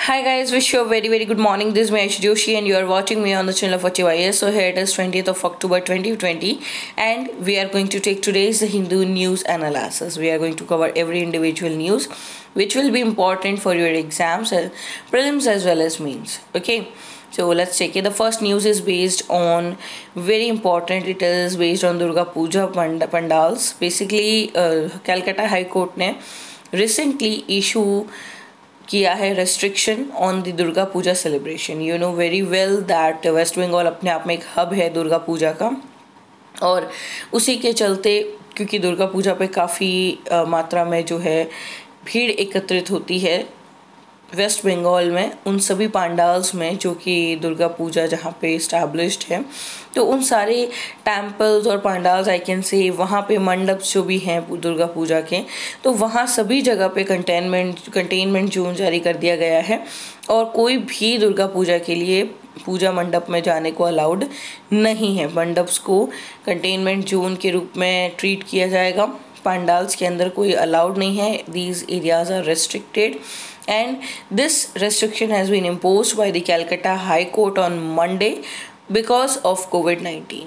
Hi guys, wish you a very good morning. This is Mahesh Joshi and you are watching me on the channel of HYS. So here it is 20th of October 2020 and we are going to take today's Hindu news analysis. We are going to cover every individual news which will be important for your exams, prelims as well as mains. Okay. So let's take it. The first news is based on very important. It is based on Durga Puja pandals. Basically, Calcutta High Court ने recently issue किया है restriction on the Durga Puja celebration. You know very well that West Bengal अपने आप में एक hub है दुर्गा पूजा का, और उसी के चलते क्योंकि दुर्गा पूजा पे काफ़ी मात्रा में जो है भीड़ एकत्रित होती है वेस्ट बंगाल में, उन सभी पंडाल्स में जो कि दुर्गा पूजा जहाँ पे इस्टेब्लिश्ड है, तो उन सारे टेम्पल्स और पंडाल्स आई कैन से वहाँ पे मंडप जो भी हैं दुर्गा पूजा के, तो वहाँ सभी जगह पे कंटेनमेंट जोन जारी कर दिया गया है और कोई भी दुर्गा पूजा के लिए पूजा मंडप में जाने को अलाउड नहीं है. मंडप्स को कंटेनमेंट जोन के रूप में ट्रीट किया जाएगा. पंडाल्स के अंदर कोई अलाउड नहीं है. These areas are restricted and this restriction has been imposed by the Calcutta High Court on Monday because of COVID-19.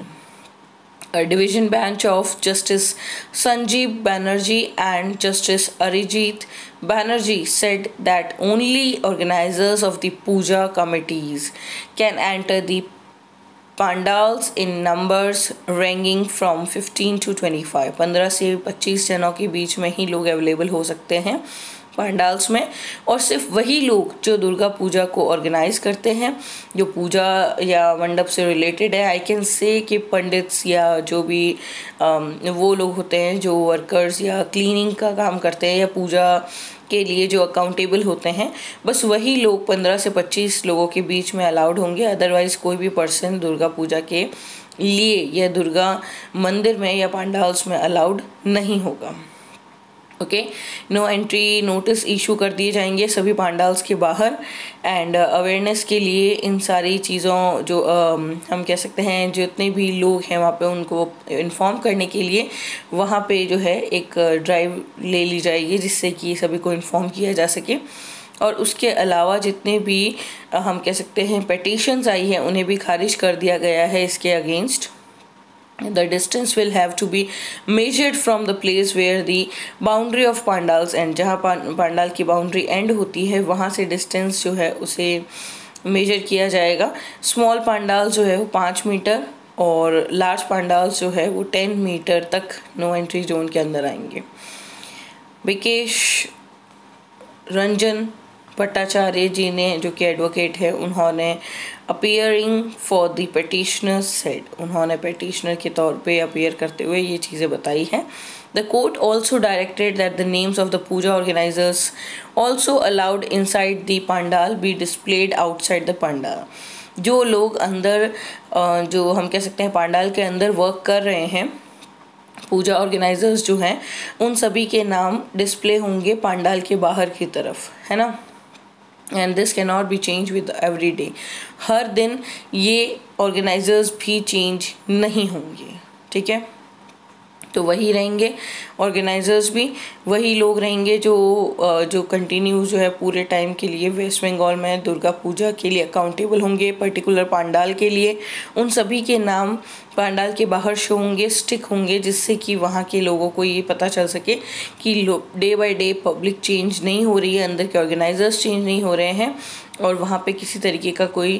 A division bench of Justice Sanjeev Banerjee and Justice Arijit Banerjee said that only organizers of the puja committees can enter the pandals in numbers ranging from 15 to 25. 15 से 25 जनों के बीच में ही लोग available हो सकते हैं pandals में, और सिर्फ वही लोग जो दुर्गा पूजा को ऑर्गेनाइज करते हैं, जो पूजा या मंडप से रिलेटेड है. आई कैन से कि पंडित्स या जो भी वो लोग होते हैं जो वर्कर्स या क्लीनिंग का काम करते हैं या पूजा के लिए जो अकाउंटेबल होते हैं, बस वही लोग 15 से 25 लोगों के बीच में अलाउड होंगे. अदरवाइज कोई भी पर्सन दुर्गा पूजा के लिए या दुर्गा मंदिर में या पंडाल्स में अलाउड नहीं होगा. Okay, no entry notice issue कर दिए जाएंगे सभी पंडाल्स के बाहर. एंड अवेयरनेस के लिए इन सारी चीज़ों जो हम कह सकते हैं जितने भी लोग हैं वहाँ पे उनको इन्फॉर्म करने के लिए वहाँ पे जो है एक ड्राइव ले ली जाएगी जिससे कि सभी को इन्फॉर्म किया जा सके. और उसके अलावा जितने भी हम कह सकते हैं पेटिशंस आई हैं उन्हें भी खारिज कर दिया गया है इसके against. The distance will have to be measured from the place where the boundary of pandals end. जहाँ पंडाल की बाउंड्री एंड होती है वहाँ से डिस्टेंस जो है उसे मेजर किया जाएगा. स्मॉल पंडाल जो है वो 5 मीटर और लार्ज पंडाल जो है वो 10 मीटर तक नो एंट्री जोन के अंदर आएंगे. विकेश रंजन भट्टाचार्य जी ने, जो कि एडवोकेट है, उन्होंने appearing for the petitioners said, उन्होंने पेटिशनर के तौर पे अपीयर करते हुए ये चीज़ें बताई हैं. The court also directed that the names of the puja organisers also allowed inside the pandal be displayed outside the pandal. जो लोग अंदर जो हम कह सकते हैं पंडाल के अंदर वर्क कर रहे हैं, पूजा ऑर्गेनाइजर्स जो हैं, उन सभी के नाम डिस्प्ले होंगे पंडाल के बाहर की तरफ, है ना. And this can not be change with every day. हर दिन ये ऑर्गेनाइजर्स भी चेंज नहीं होंगे, ठीक है. तो वही रहेंगे ऑर्गेनाइजर्स भी, वही लोग रहेंगे जो कंटिन्यू जो है पूरे टाइम के लिए वेस्ट बंगाल में दुर्गा पूजा के लिए अकाउंटेबल होंगे. पर्टिकुलर पंडाल के लिए उन सभी के नाम पंडाल के बाहर शो होंगे, स्टिक होंगे, जिससे कि वहाँ के लोगों को ये पता चल सके कि day by day public change नहीं हो रही है, अंदर के ऑर्गेनाइजर्स चेंज नहीं हो रहे हैं और वहाँ पे किसी तरीके का कोई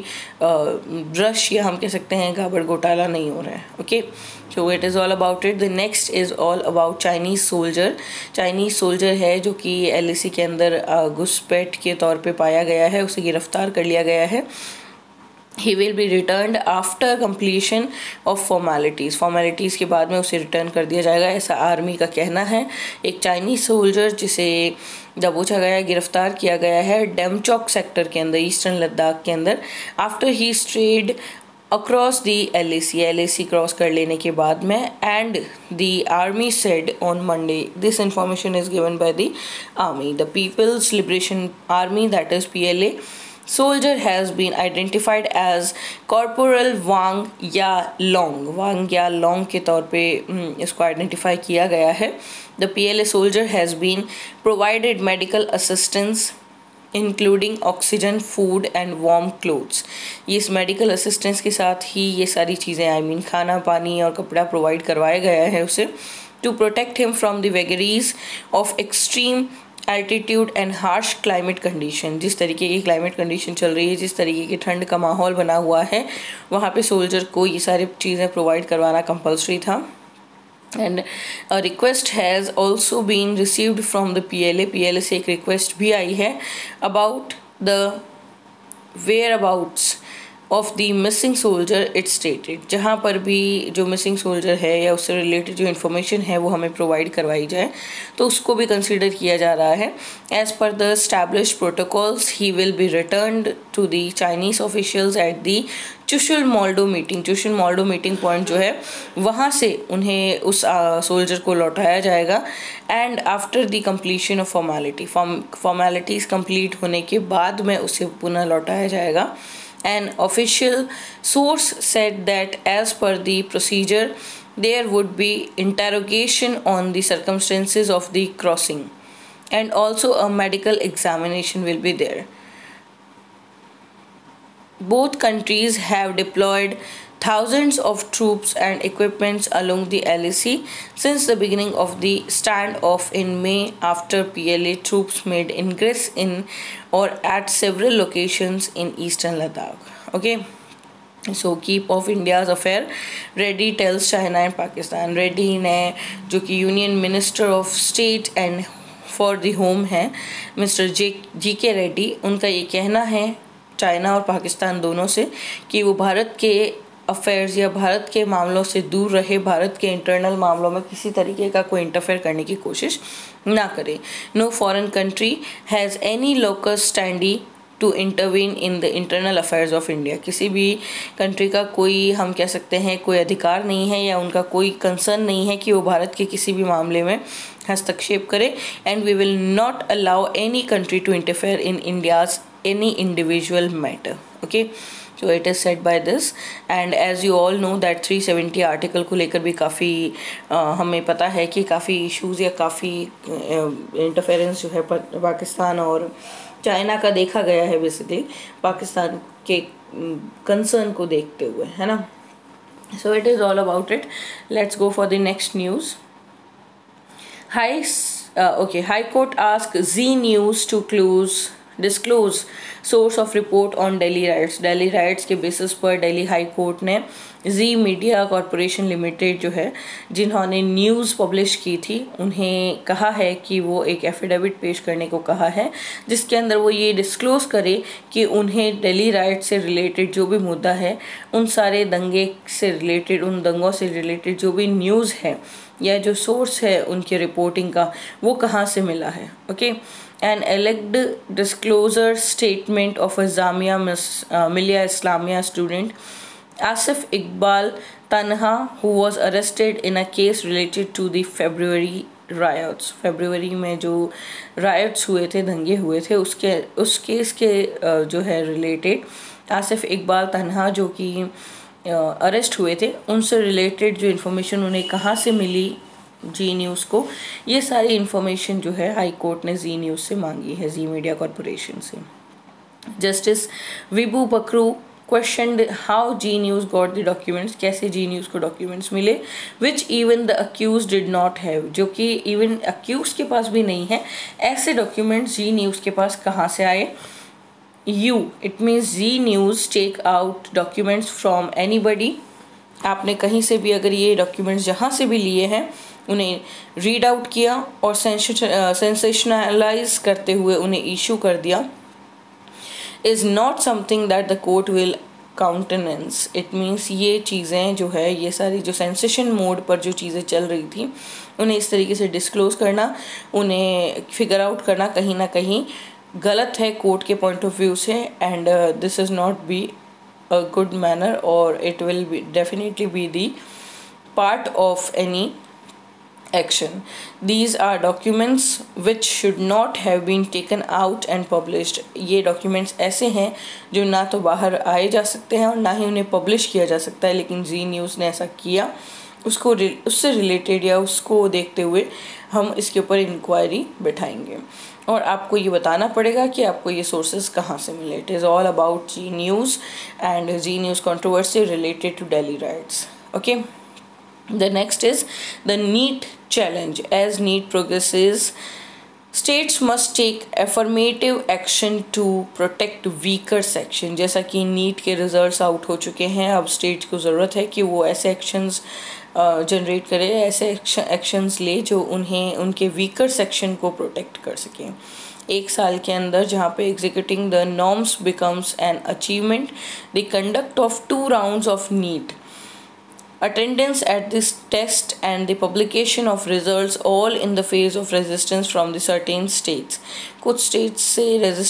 रश या हम कह सकते हैं गड़बड़ घोटाला नहीं हो रहा है. Okay, so it is all about it. The next is all about Chinese soldier. Chinese soldier है जो कि LAC के अंदर घुसपैठ के तौर पे पाया गया है, उसे गिरफ्तार कर लिया गया है. He will be returned after completion of formalities. Formalities के बाद में उसे रिटर्न कर दिया जाएगा, ऐसा आर्मी का कहना है. एक चाइनीज़ सोल्जर जिसे दबोचा गया, गिरफ्तार किया गया है डेमचौक सेक्टर के अंदर, ईस्टर्न लद्दाख के अंदर, after he strayed across the LAC cross कर लेने के बाद में. And the army said on Monday, this information is given by the army, the People's Liberation Army, that is PLA. Soldier has been identified as Corporal Wang Ya-long. Wang Ya-long के तौर पे इसको identify किया गया है. The PLA soldier has been provided medical assistance including oxygen, food and warm clothes. ये इस medical assistance के साथ ही ये सारी चीज़ें आई मीन खाना, पानी और कपड़ा प्रोवाइड करवाया गया है उसे, to protect him from the vagaries of extreme altitude and harsh climate condition. जिस तरीके की क्लाइमेट कंडीशन चल रही है, जिस तरीके की ठंड का माहौल बना हुआ है, वहाँ पे सोल्जर को ये सारी चीज़ें प्रोवाइड करवाना कंपल्सरी था। And a request has also been received from the PLA से एक रिक्वेस्ट भी आई है about the whereabouts of the missing soldier it stated. जहाँ पर भी जो मिसिंग सोल्जर है या उससे रिलेटेड जो इन्फॉर्मेशन है वो हमें प्रोवाइड करवाई जाए, तो उसको भी कंसिडर किया जा रहा है। As per the establish protocols he will be returned to the Chinese officials at the Chushul Moldo meeting. Chushul Moldo meeting point जो है वहाँ से उन्हें उस सोल्जर को लौटाया जाएगा। And after the completion of formalities complete होने के बाद में उसे पुनः लौटाया जाएगा। An official source said that as per the procedure, there would be interrogation on the circumstances of the crossing, and also a medical examination will be there. Both countries have deployed thousands of troops and equipments along the LAC since the beginning of the standoff in May, after PLA troops made ingress in or at several locations in eastern Ladakh. Okay. So keep of India's affair ready, tells China and Pakistan. Reddy ने जो कि union minister of state and for the home है, mister GK Reddy, उनका ये कहना है China और पाकिस्तान दोनों से कि वो भारत के अफेयर्स या भारत के मामलों से दूर रहे, भारत के इंटरनल मामलों में किसी तरीके का कोई इंटरफेयर करने की कोशिश ना करे। No foreign country has any locus standi to intervene in the internal affairs of India. किसी भी कंट्री का कोई, हम कह सकते हैं, कोई अधिकार नहीं है या उनका कोई कंसर्न नहीं है कि वो भारत के किसी भी मामले में हस्तक्षेप करे। And we will not allow any country to interfere in India's any individual matter. Okay, so it is said by this, and as you all know that 370 article को लेकर भी काफ़ी हमें पता है कि काफ़ी इश्यूज़ या काफ़ी इंटरफेरेंस जो है पाकिस्तान और चाइना का देखा गया है, बेसिकली पाकिस्तान के कंसर्न को देखते हुए, है ना। so it is all about it. Let's go for the next news. High Court asked Zee News to disclose source of report on Delhi riots. Delhi riots के बेसिस पर दिल्ली हाई कोर्ट ने जी media corporation limited जो है, जिन्होंने news publish की थी, उन्हें कहा है कि वो एक एफिडेविट पेश करने को कहा है, जिसके अंदर वो ये डिस्क्लोज़ करे कि उन्हें दिल्ली राइट से रिलेटेड जो भी मुद्दा है, उन सारे दंगे से रिलेटेड, उन दंगों से रिलेटेड जो भी न्यूज़ है या जो सोर्स है उनकी रिपोर्टिंग का, वो कहाँ से मिला है। Okay, an alleged disclosure statement of a Jamia Millia Islamia student Asif Iqbal Tanha, who was arrested in a case related to the February riots. फरवरी में जो riots हुए थे, दंगे हुए थे, उस केस के जो है रिलेटेड आसिफ इकबाल तन्हा जो कि अरेस्ट हुए थे, उनसे रिलेटेड जो इन्फॉर्मेशन उन्हें कहाँ से मिली जी न्यूज़ को, ये सारी इन्फॉर्मेशन जो है हाई कोर्ट ने जी न्यूज़ से मांगी है, जी मीडिया कॉरपोरेशन से। Justice Vibhu Bakhru questioned how Zee News got the documents, कैसे जी न्यूज़ को डॉक्यूमेंट्स मिले, which even the accused did not have, जो कि इवन अक्यूज के पास भी नहीं है, ऐसे डॉक्यूमेंट्स जी न्यूज़ के पास कहाँ से आए। It means Zee News take out documents from anybody. आपने कहीं से भी अगर ये डॉक्यूमेंट्स जहाँ से भी लिए हैं, उन्हें रीड आउट किया और सेंसेशनलाइज करते हुए उन्हें इशू कर दिया, is not something that the court will countenance. It means ये चीज़ें जो है, ये सारी जो सेंसेशन मोड पर जो चीज़ें चल रही थी, उन्हें इस तरीके से डिस्क्लोज़ करना, उन्हें फिगर आउट करना कहीं ना कहीं गलत है कोर्ट के पॉइंट ऑफ व्यू से। And this is not be a good manner, और it will be definitely be the part of any action. These are documents which should not have been taken out and published. ये documents ऐसे हैं जो ना तो बाहर आए जा सकते हैं और ना ही उन्हें पब्लिश किया जा सकता है, लेकिन जी न्यूज़ ने ऐसा किया उससे रिलेटेड या उसको देखते हुए हम इसके ऊपर इंक्वायरी बैठाएंगे और आपको ये बताना पड़ेगा कि आपको ये सोर्सेज कहाँ से मिले. It is all about Zee News and Zee News controversy related to Delhi riots. Okay. The next is the NEET challenge. As NEET progresses, states must take affirmative action to protect weaker section. जैसा कि NEET के results out हो चुके हैं, अब state को ज़रूरत है कि वो ऐसे एक्शंस जनरेट करे, ऐसे एक्शंस ले जो उन्हें उनके वीकर सेक्शन को प्रोटेक्ट कर सकें. 1 साल के अंदर जहाँ पे executing the norms becomes an achievement, the conduct of 2 rounds of NEET, attendance at this test and the publication of results all in the face of resistance from the certain states. कुछ states से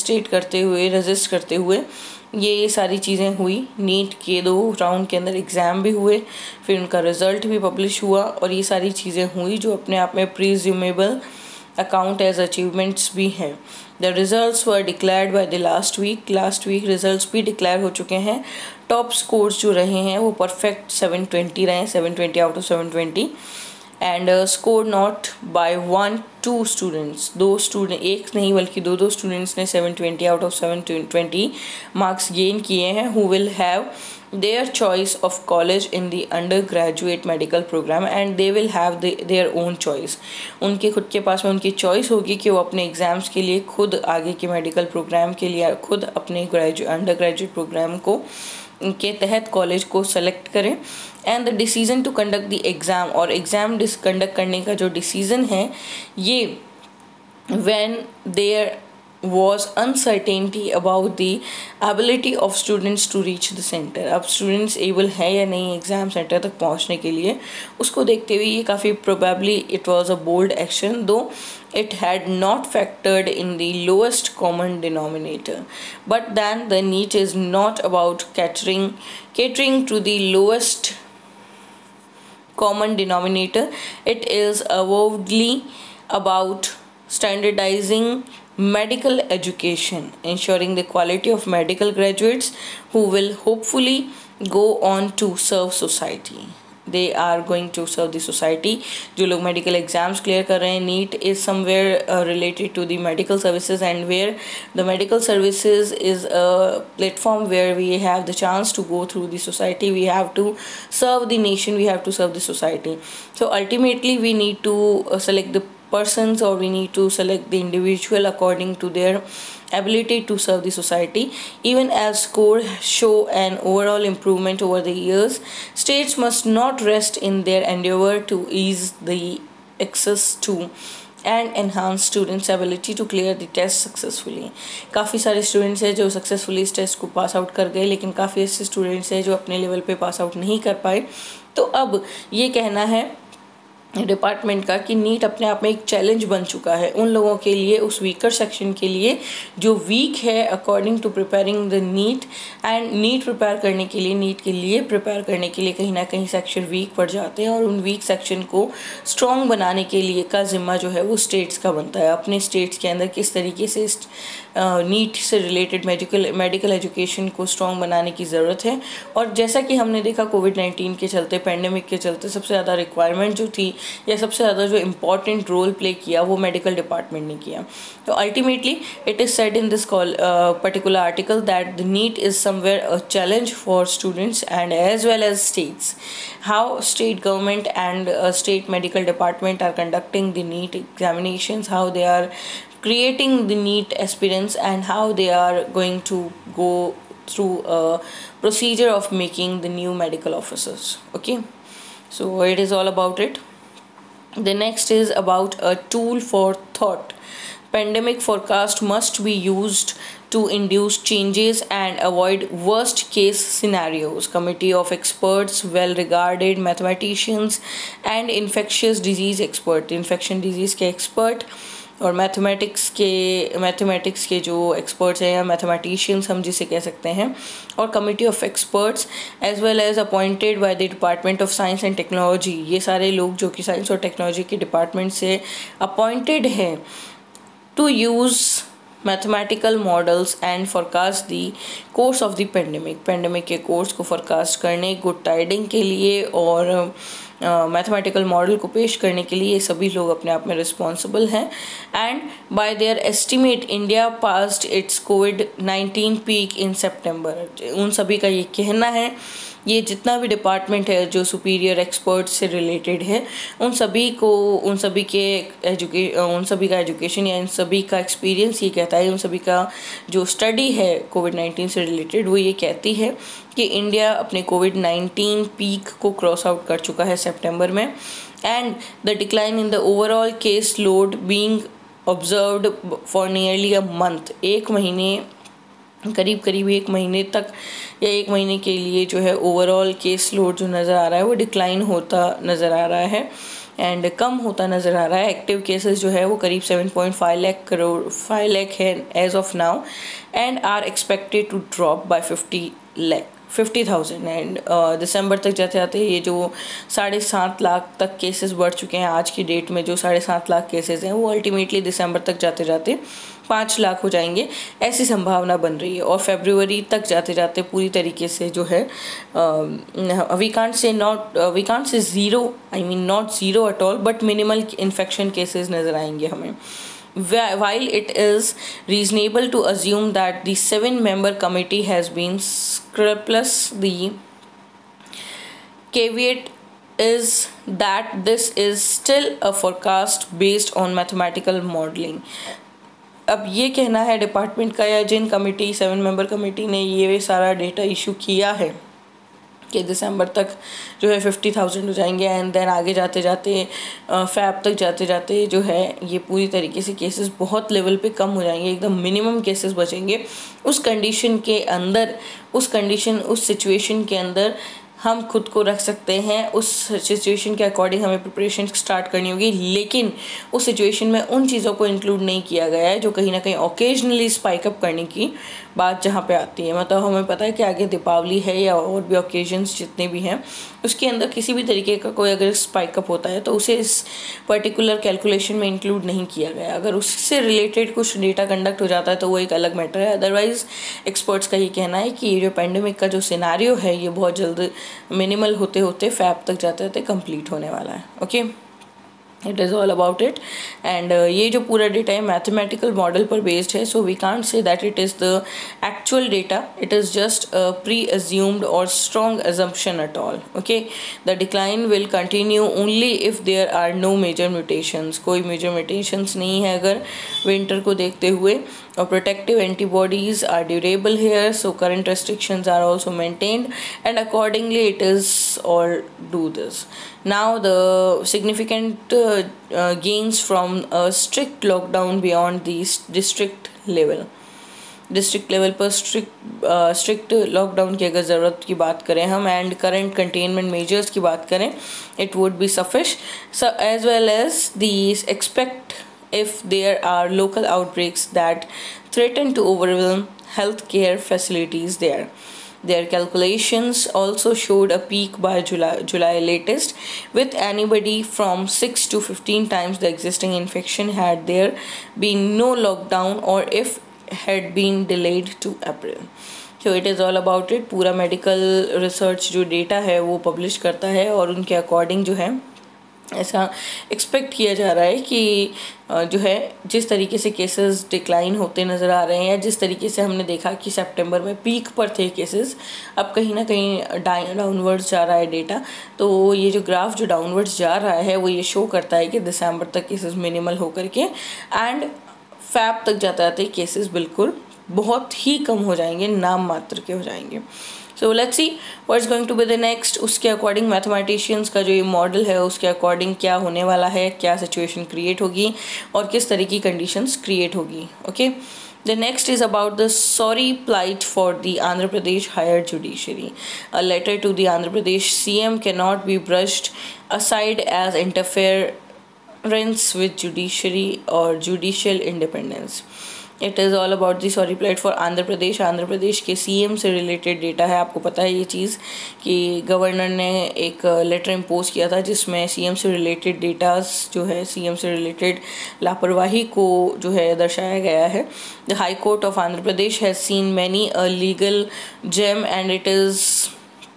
resist करते हुए ये सारी चीज़ें हुई. NEET के 2 round के अंदर एग्ज़ाम भी हुए, फिर उनका रिज़ल्ट भी पब्लिश हुआ और ये सारी चीज़ें हुई जो अपने आप में प्रीज्यूमेबल अकाउंट एज अचीवमेंट्स भी हैं. The results were declared by the last week results भी डिक्लेयर हो चुके हैं. टॉप स्कोर्स जो रहे हैं वो परफेक्ट 720 रहे, 720 out of 720 and score not by 1-2 students. 2 student, एक नहीं बल्कि 2 स्टूडेंट्स ने 720 आउट ऑफ 720 मार्क्स गेन किए हैं, who will have their choice of college in the undergraduate medical program and they will have their own choice. उनके खुद के पास में उनकी चॉइस होगी कि वो अपने एग्ज़ाम्स के लिए खुद आगे के मेडिकल प्रोग्राम के लिए खुद अपने अंडर ग्रेजुएट प्रोग्राम को के तहत कॉलेज को सेलेक्ट करें. And the decision to conduct the exam, और एग्ज़ाम कंडक्ट करने का जो डिसीज़न है ये when there was uncertainty about the ability of students to reach the center. अब स्टूडेंट्स एबल है या नहीं एग्ज़ाम सेंटर तक पहुंचने के लिए, उसको देखते हुए ये काफ़ी probably it was a bold action, though it had not factored in the lowest common denominator. But then the NEET is not about catering to the lowest common denominator. It is avowedly about standardizing medical education, ensuring the quality of medical graduates who will hopefully go on to serve society. They are going to serve the society. जो लोग medical exams clear कर रहे हैं, NEET is somewhere related to the medical services, and where the medical services is a platform where we have the chance to go through the society. We have to serve the nation, we have to serve the society. So ultimately we need to select the persons, or we need to select the individual according to their ability to serve the society. Even as scores show an overall improvement over the years, states must not rest in their endeavor to ease the access to and enhance students' ability to clear the test successfully. काफ़ी सारे students हैं जो successfully इस test को pass out कर गए, लेकिन काफ़ी ऐसे स्टूडेंट्स हैं जो अपने लेवल पे पास आउट नहीं कर पाए. तो अब ये कहना है डिपार्टमेंट का कि नीट अपने आप में एक चैलेंज बन चुका है उन लोगों के लिए, उस वीकर सेक्शन के लिए जो वीक है according to preparing the NEET. And NEET prepare करने के लिए, नीट के लिए प्रिपेयर करने के लिए कहीं ना कहीं सेक्शन वीक पड़ जाते हैं, और उन वीक सेक्शन को स्ट्रॉन्ग बनाने के लिए का जिम्मा जो है वो स्टेट्स का बनता है. अपने स्टेट्स के अंदर किस तरीके से नीट से रिलेटेड मेडिकल एजुकेशन को स्ट्रॉन्ग बनाने की ज़रूरत है. और जैसा कि हमने देखा कोविड-19 के चलते, पैंडेमिक के चलते सबसे ज़्यादा रिक्वायरमेंट जो थी या सबसे ज़्यादा जो इम्पॉर्टेंट रोल प्ले किया वो मेडिकल डिपार्टमेंट ने किया. तो ultimately it is said in this particular article that the NEET is somewhere a challenge for students and as well as states. How state government and state medical department are conducting the NEET examinations, how they are creating the NEET aspirants, and how they are going to go through a procedure of making the new medical officers. Okay, so it is all about it. The next is about a tool for thought. Pandemic forecast must be used to induce changes and avoid worst case scenarios. Committee of experts, well regarded mathematicians and infectious disease expert, infection disease के expert और mathematics के जो experts हैं या mathematicians हम जिसे कह सकते हैं, और committee of experts as well as appointed by the department of science and technology. ये सारे लोग जो कि साइंस और टेक्नोलॉजी के डिपार्टमेंट से अपॉइंटेड हैं to use mathematical models and forecast the course of the pandemic के कोर्स को फोरकास्ट करने, गुड टाइडिंग के लिए और मैथमेटिकल मॉडल को पेश करने के लिए ये सभी लोग अपने आप में रिस्पॉन्सिबल हैं। And by their estimate India passed its कोविड-19 पीक इन सितंबर। उन सभी का ये कहना है, ये जितना भी डिपार्टमेंट है जो सुपीरियर एक्सपर्ट से रिलेटेड है, उन सभी का एजुकेशन या इन सभी का एक्सपीरियंस ये कहता है, उन सभी का जो स्टडी है कोविड-19 से रिलेटेड वो ये कहती है कि इंडिया अपने कोविड-19 पीक को क्रॉस आउट कर चुका है सितंबर में। And the decline in the overall case load being observed for nearly a month, करीब एक महीने तक या एक महीने के लिए जो है ओवरऑल केस लोड जो नज़र आ रहा है वो डिक्लाइन होता नज़र आ रहा है एंड कम होता नज़र आ रहा है। एक्टिव केसेस जो है वो करीब 7.5 लाख है as of now and are expected to drop by 50,000 and दिसंबर तक जाते जाते ये जो 7.5 लाख तक केसेस बढ़ चुके हैं आज की डेट में, जो 7.5 लाख केसेस हैं वो अल्टीमेटली दिसंबर तक जाते जाते 5 लाख हो जाएंगे, ऐसी संभावना बन रही है। और फरवरी तक जाते जाते पूरी तरीके से जो है we can't say zero, I mean not zero at all, but minimal infection cases नज़र आएंगे हमें। While it is reasonable to assume that the 7-member committee has been scrupulous, the caveat is that this is still a forecast based on mathematical modeling. अब ये कहना है department का या जिन committee 7-member committee ने ये सारा डेटा इशू किया है कि दिसंबर तक जो है 50,000 हो जाएंगे एंड देन आगे जाते जाते फैब तक जाते जाते जो है ये पूरी तरीके से केसेस बहुत लेवल पे कम हो जाएंगे, एकदम मिनिमम केसेस बचेंगे। उस सिचुएशन के अंदर हम खुद को रख सकते हैं, उस सिचुएशन के अकॉर्डिंग हमें प्रिपरेशन स्टार्ट करनी होगी। लेकिन उस सिचुएशन में उन चीज़ों को इंक्लूड नहीं किया गया है जो कहीं ना कहीं ओकेजनली स्पाइक अप करने की बात जहाँ पे आती है। मतलब हमें पता है कि आगे दीपावली है या और भी ओकेजन्स जितने भी हैं, उसके अंदर किसी भी तरीके का कोई अगर स्पाइक अप होता है तो उसे इस पर्टिकुलर कैलकुलेशन में इंक्लूड नहीं किया गया। अगर उससे रिलेटेड कुछ डेटा कंडक्ट हो जाता है तो वो एक अलग मैटर है। अदरवाइज एक्सपर्ट्स का ये कहना है कि ये जो पेंडेमिक का जो सिनारियो है ये बहुत जल्द मिनिमल होते होते फैब तक जाते जाते कंप्लीट होने वाला है। Okay, it is all about it. And ये जो पूरा डेटा है मैथमेटिकल मॉडल पर बेस्ड है, so we can't say that it is the actual data, it is just pre assumed और strong assumption at all. Okay, the decline will continue only if there are no major mutations, कोई major mutations नहीं है अगर winter को देखते हुए, और protective antibodies are durable here, so current restrictions are also maintained and accordingly it is all do this. Now the significant gains from a strict lockdown beyond the district level पर strict lockdown की अगर ज़रूरत की बात करें हम and current containment measures की बात करें, it would be sufficient as well as these expect if there are local outbreaks that threaten to overwhelm healthcare facilities there. Their calculations also showed a peak by July latest, with anybody from 6 to 15 times the existing infection had there been no lockdown or if had been delayed to April. So it is all about it. पूरा medical research जो data है वो publish करता है और उनके according जो है ऐसा एक्सपेक्ट किया जा रहा है कि जो है जिस तरीके से केसेस डिक्लाइन होते नज़र आ रहे हैं या जिस तरीके से हमने देखा कि सितंबर में पीक पर थे केसेस, अब कहीं ना कहीं डाउनवर्ड्स जा रहा है डेटा। तो ये जो ग्राफ जो डाउनवर्ड्स जा रहा है वो ये शो करता है कि दिसंबर तक केसेस मिनिमल होकर के एंड फैब तक जाते जाते केसेस बिल्कुल बहुत ही कम हो जाएंगे, नाम मात्र के हो जाएंगे। So let's see what's going to be the next. उसके अकॉर्डिंग मैथमेटिशियंस का जो ये मॉडल है उसके अकॉर्डिंग क्या होने वाला है, क्या सिचुएशन क्रिएट होगी और किस तरह की कंडीशंस क्रिएट होगी। Okay, the next is about the sorry plight for the Andhra Pradesh higher judiciary. A letter to the Andhra Pradesh CM can not be brushed aside as interference with judiciary और judicial independence. It is all about the sorry plate for Andhra Pradesh के CM से related data है। आपको पता है ये चीज़ कि governor ने एक लेटर इम्पोज किया था जिसमें CM से रिलेटेड डेटास जो है CM से रिलेटेड लापरवाही को जो है दर्शाया गया है। The high court of Andhra Pradesh has seen many a legal gem and it is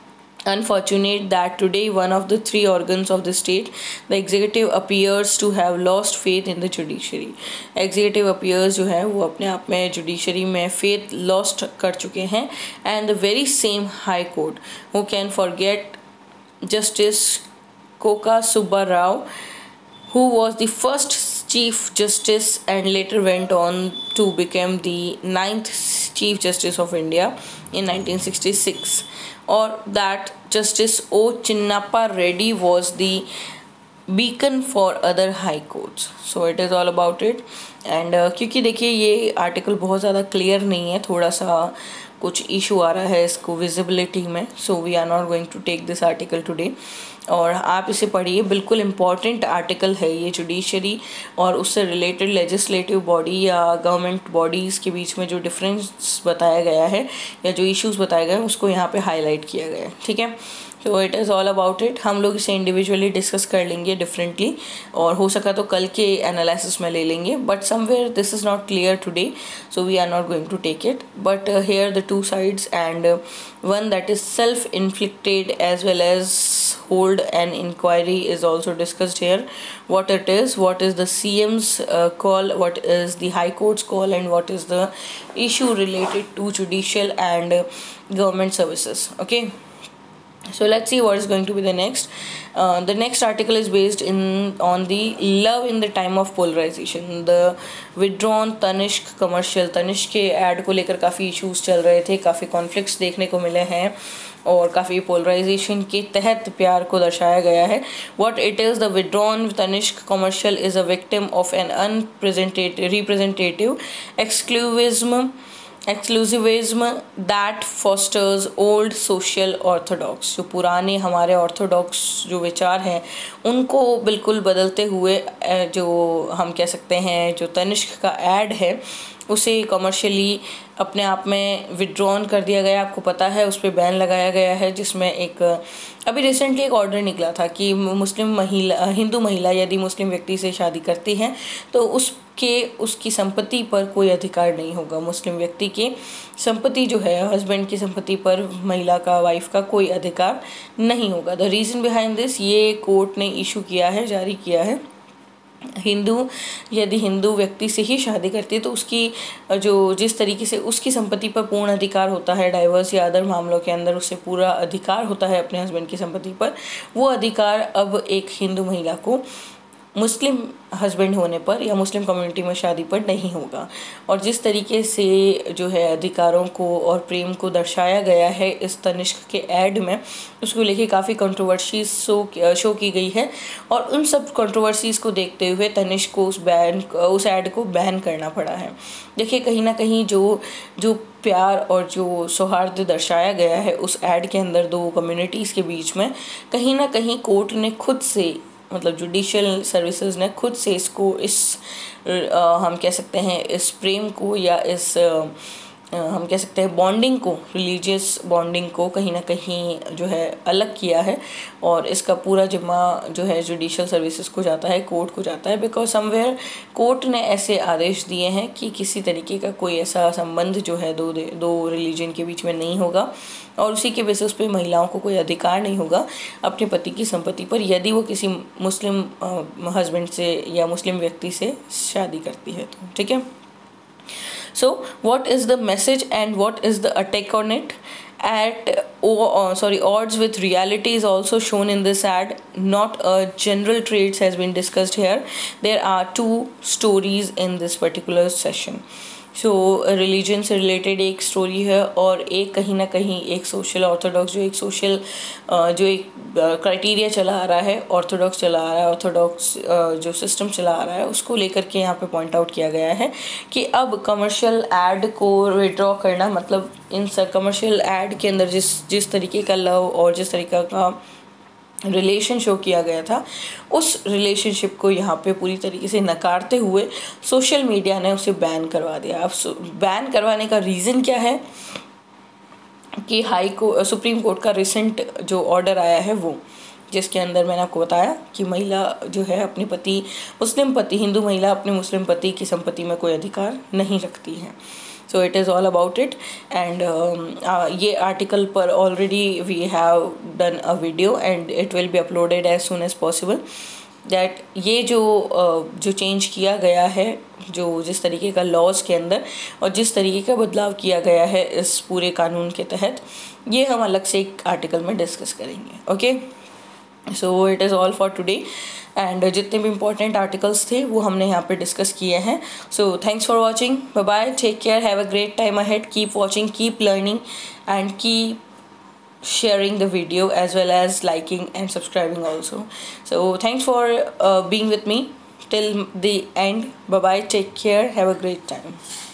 unfortunate that today one of the three organs of the state, the executive, appears to have lost faith in the judiciary. Executive appears जो है वो अपने आप में judiciary में faith lost कर चुके हैं, and the very same high court who can forget Justice Koka Subba Rao, who was the first Chief Justice and later went on to become the 9th Chief Justice of India in 1966, or that Justice O. Chinnappa Reddy was the beacon for other high courts. So it is all about it. And क्योंकि देखिए ये article बहुत ज़्यादा clear नहीं है, थोड़ा सा कुछ इशू आ रहा है इसको विजिबिलिटी में, so we are not going to take this article today. और आप इसे पढ़िए, बिल्कुल इम्पॉर्टेंट आर्टिकल है ये. जुडिशरी और उससे रिलेटेड लेजिस्लेटिव बॉडी या गवर्नमेंट बॉडीज़ के बीच में जो डिफरेंस बताया गया है या जो इश्यूज़ बताए गए हैं उसको यहाँ पे हाईलाइट किया गया है. ठीक है, तो it is all about it. हम लोग इसे इंडिविजुअली डिस्कस कर लेंगे डिफरेंटली, और हो सका तो कल के एनालिसिस में ले लेंगे, but somewhere this is not clear today, so we are not going to take it. But here the two sides, and one that is self-inflicted as well as hold an inquiry is also discussed here. What it is, what is the CM's call, what is the High Court's call, and what is the issue related to judicial and government services. Okay, so let's see what is going to be the next. The next article is based on the love in the time of polarization. The withdrawn Tanishq commercial. Tanishq के ad को लेकर काफ़ी issues चल रहे थे, काफ़ी conflicts देखने को मिले हैं और काफ़ी पोलराइजेशन के तहत प्यार को दर्शाया गया है. What it is, the withdrawn Tanishq commercial is a victim of an representative exclusivism that fosters old social orthodox. जो पुराने हमारे ऑर्थोडॉक्स जो विचार हैं उनको बिल्कुल बदलते हुए जो हम कह सकते हैं जो तनिष्क का ऐड है उसे कमर्शियली अपने आप में विड्रॉन कर दिया गया. आपको पता है उस पर बैन लगाया गया है, जिसमें एक अभी रिसेंटली एक ऑर्डर निकला था कि हिंदू महिला यदि मुस्लिम व्यक्ति से शादी करती हैं तो उसकी संपत्ति पर कोई अधिकार नहीं होगा. मुस्लिम व्यक्ति की संपत्ति जो है, हस्बैंड की संपत्ति पर महिला का, वाइफ का कोई अधिकार नहीं होगा. द रीज़न बिहाइंड दिस, ये कोर्ट ने इशू किया है, जारी किया है. यदि हिंदू व्यक्ति से ही शादी करती है तो उसकी जिस तरीके से उसकी संपत्ति पर पूर्ण अधिकार होता है, डाइवर्स या अदर मामलों के अंदर उससे पूरा अधिकार होता है अपने हस्बैंड की संपत्ति पर, वो अधिकार अब एक हिंदू महिला को मुस्लिम हस्बैंड होने पर या मुस्लिम कम्युनिटी में शादी पर नहीं होगा. और जिस तरीके से जो है अधिकारों को और प्रेम को दर्शाया गया है इस तनिष्क के ऐड में, उसको लेके काफ़ी कंट्रोवर्सीज शो की गई है. और उन सब कंट्रोवर्सीज़ को देखते हुए तनिष्क को उस ऐड को बैन करना पड़ा है. देखिए, कहीं ना कहीं जो प्यार और जो सौहार्द दर्शाया गया है उस ऐड के अंदर दो कम्युनिटीज़ के बीच में, कहीं ना कहीं कोर्ट ने खुद से, मतलब जुडिशियल सर्विसेज ने खुद से हम कह सकते हैं इस प्रेम को या हम कह सकते हैं बॉन्डिंग को, रिलीजियस बॉन्डिंग को कहीं ना कहीं जो है अलग किया है. और इसका पूरा जिम्मा जो है जुडिशियल सर्विसेज को जाता है, कोर्ट को जाता है, बिकॉज समवेयर कोर्ट ने ऐसे आदेश दिए हैं कि किसी तरीके का कोई ऐसा संबंध जो है दो रिलीजन के बीच में नहीं होगा और उसी के बेसिस पे महिलाओं को कोई अधिकार नहीं होगा अपने पति की संपत्ति पर यदि वो किसी मुस्लिम हस्बैंड से या मुस्लिम व्यक्ति से शादी करती है तो. ठीक है, so what is the message and what is the attack on it? Odds with reality is also shown in this ad. Not a general traits has been discussed here. There are two stories in this particular session. So religion से related एक story है और एक कहीं ना कहीं एक social Orthodox जो एक क्राइटेरिया चला आ रहा है, ऑर्थोडॉक्स जो सिस्टम चला आ रहा है उसको लेकर के यहाँ पे पॉइंट आउट किया गया है कि अब कमर्शियल ऐड को विड्रॉ करना, मतलब इन कमर्शियल ऐड के अंदर जिस तरीके का लव और जिस तरीके का रिलेशन शो किया गया था उस रिलेशनशिप को यहाँ पे पूरी तरीके से नकारते हुए सोशल मीडिया ने उसे बैन करवा दिया. अब बैन करवाने का रीज़न क्या है कि सुप्रीम कोर्ट का रिसेंट जो ऑर्डर आया है वो, जिसके अंदर मैंने आपको बताया कि महिला जो है अपने हिंदू महिला अपने मुस्लिम पति की संपत्ति में कोई अधिकार नहीं रखती है. So it is all about it. And ये article पर already we have done a video and it will be uploaded as soon as possible. That ये जो चेंज किया गया है, जो जिस तरीके का लॉज के अंदर और जिस तरीके का बदलाव किया गया है इस पूरे कानून के तहत, ये हम अलग से एक आर्टिकल में डिस्कस करेंगे. Okay, so it is all for today. And जितने भी इंपॉर्टेंट आर्टिकल्स थे वो हमने यहाँ पे डिस्कस किए हैं. So thanks for watching. Bye bye, take care, have a great time ahead. Keep watching, keep learning and keep sharing the video as well as liking and subscribing also. So thanks for being with me till the end. Bye bye, take care, have a great time.